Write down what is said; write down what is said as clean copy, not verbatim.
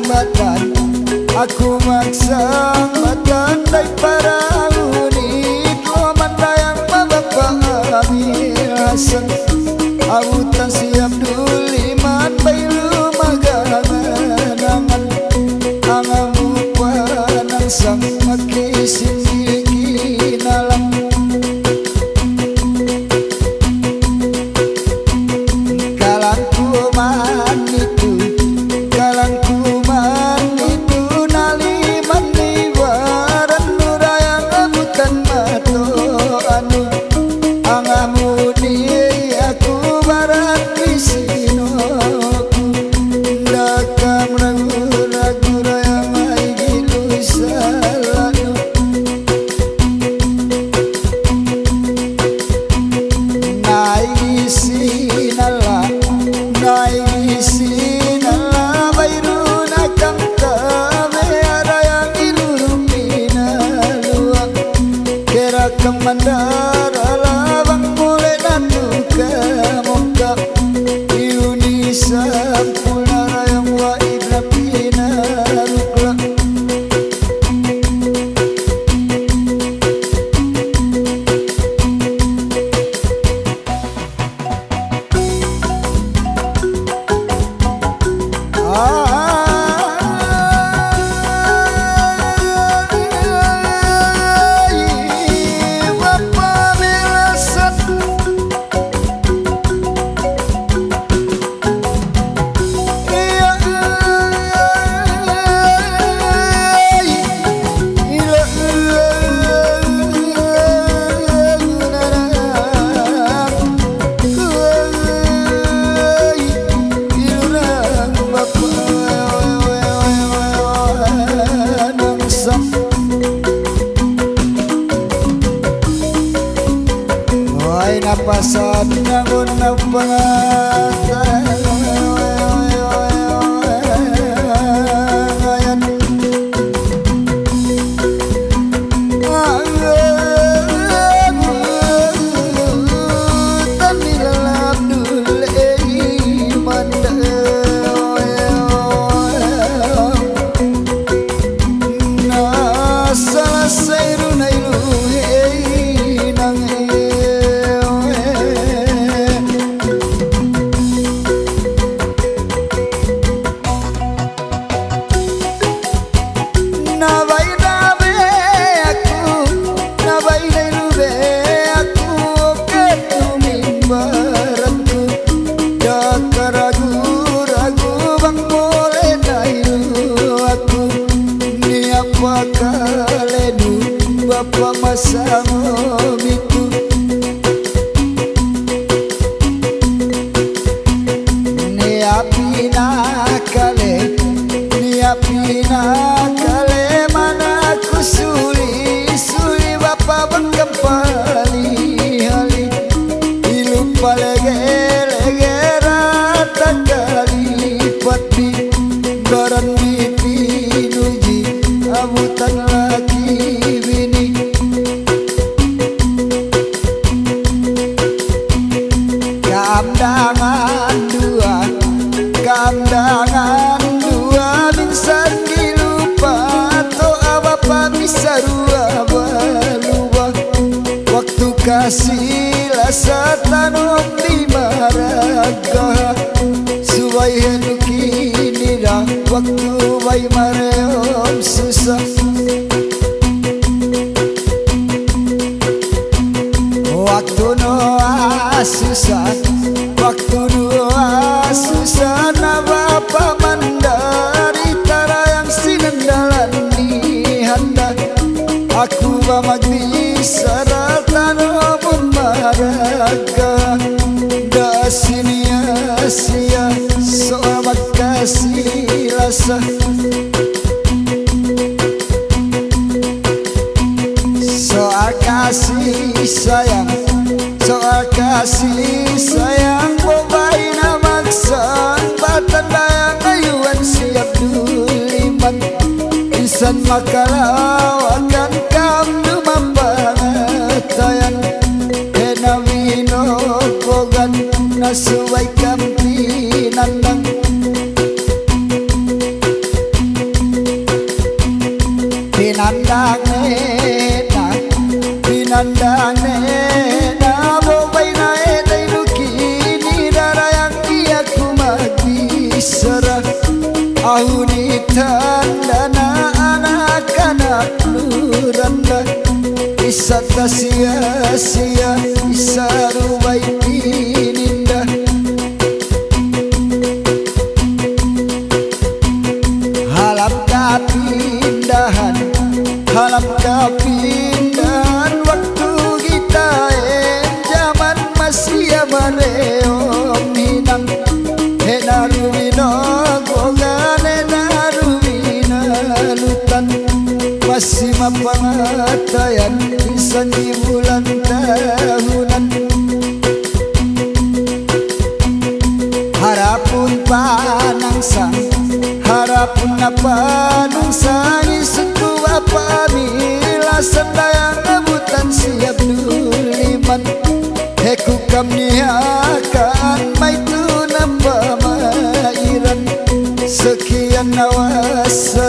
badan aku maksa badan dari para unit lo mandayang mabapami hasan awutan siap duliman bailu magangan angamu panang sang makisin kinalang Kemandara labang mulai natu kemuka Indonesia pulara yang wa idrapina rukla napasan nangun napangatan Bapak masa itu niapina kale mana ku suli bapak bengkempali hali ilu palege rata kali pati baran mimpi nuji abutan lagi Kamdangan dua binsan dilupa to apa bisa rua balua waktu kasih lasa tanam di maraga suwai hendu kini dah waktu bayi mareom susah waktu noa susah waktu doa susah na bapak mandari tara yang sinendalan di handa aku bamagdi saratan pun maraga da sia soal makasih rasa soal kasih sayang soal kasih sayang bobai namaksan batan dayang ayuan siap duliman insan makalau akan kamdu mapangatayan kenawino bogan nasuway kampi nandang Pinandang nena Pinandang nena Bobay na etay lukini Darayang iya kumagbisara Ahunitan dana anak-anak nuranda Isata sia-sia Isarubay pininda Halap kapindahan Halap kapindahan Waktu kita zaman masih amareom minang Henarumino gogan Henarumina lutan Masih mapangatayan Isang bulan tahunan Harapun panangsang Harapun na panangsang Isuku apabila Sendayang abutan siap nuliman Heku kamniakan Maitu nambah mairan Sekian awas